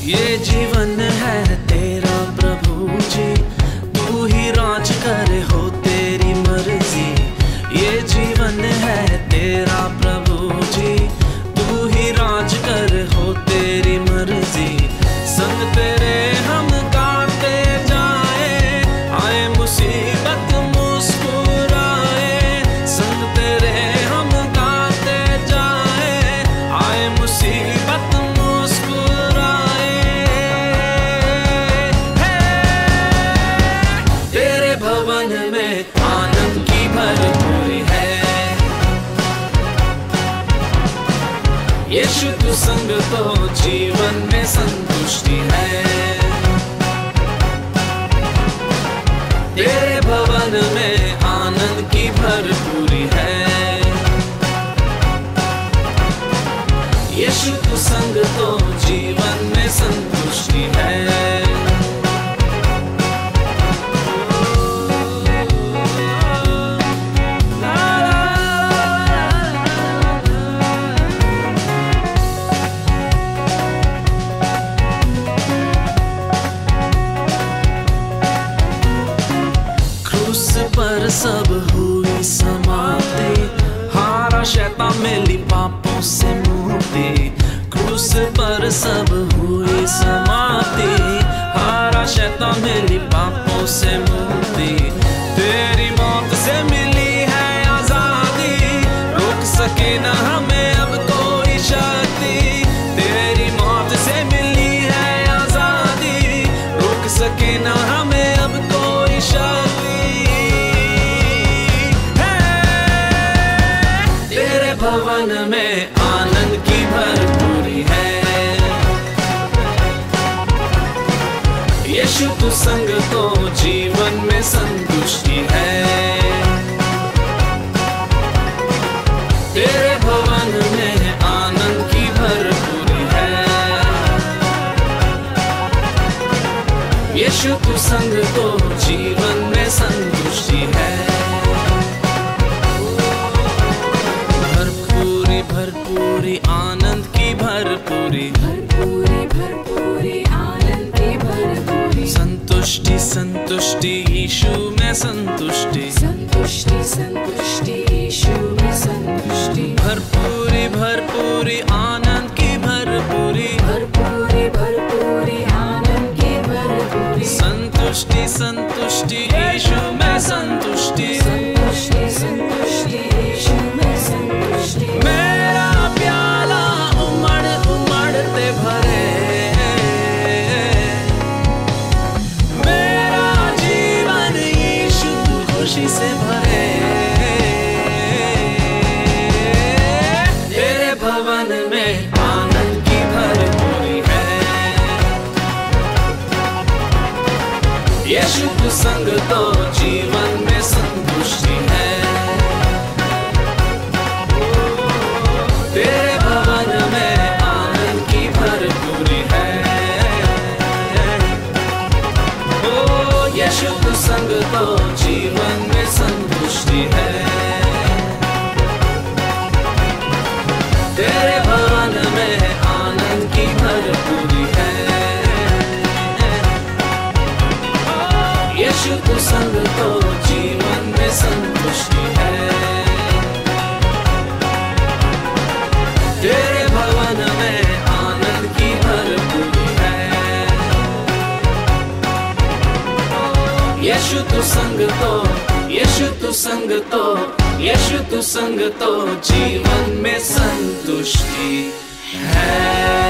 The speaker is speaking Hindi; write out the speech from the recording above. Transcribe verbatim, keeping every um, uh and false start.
ये जीवन है तेरा प्रभु जी, तू ही राज करे हो तेरी मर्जी। ये जीवन है तेरा प्रभु जी, तू ही राज करे हो तेरी मर्जी। संग तेरे हम गाते जाए, आए मुसीबत मुस्कुराए। संग तेरे हम गाते जाए, आए मुसीबत मुस्कुराए। तेरे भवन में आनंद की भरपूरी है, यीशु तू संग तो जीवन में संतुष्टि है। तेरे भवन में आनंद की भरपूरी है, यीशु तू संग तो जीवन में संतुष्टि है। पर सब हुई समाप्ति, हारा शैतान मिली पापों से मुक्ति। क्रूस पर सब हुई समाप्ति, हारा शैतान मिली पापों से मुक्ति। तेरी मौत से मिली है आजादी, रोक सके न हमें अब कोई शक्ति। तेरी मौत से मिली है आजादी, रोक सके न हमें अब कोई शक्ति। भवन में आनंद की भरपूरी है, यीशु तू संग तो जीवन में संतुष्टि है। तेरे भवन में आनंद की भरपूरी है, यीशु तू संग तो जीवन में संतुष्टि है। भरपूरी आनंद की भरपूरी, भरपूरी भरपूरी आनंद की भरपूरी। संतुष्टि संतुष्टि यीशु में संतुष्टि, संतुष्टि संतुष्टि यीशु में संतुष्टि। भरपूरी भरपूरी आनंद की भरपूरी, भरपूरी भरपूरी आनंद की भरपूरी। संतुष्टि संतुष्टि यीशु में संतुष्टि, संतुष्टि संतुष्टि यीशु में संतुष्टि। मेरा प्याला उमड़ उमड़ते भरे, मेरा जीवन यीशु खुशी से भरे। तेरे भवन में आनंद की भरपूरी है, यीशु तू संग तो जीवन में संतुष्टि है। तेरे भवन में आनंद की भरपूरी है, ओ यीशु तू संग तो जीवन में संतुष्टि है। तेरे भवन में आनंद की भरपूरी है, यीशु तू संग तो जीवन में संतुष्टि है। तेरे भवन में आनंद की भरपूरी है, यीशु तू संग तो, यीशु तू संग तो, यीशु तू संग तो जीवन में संतुष्टि है।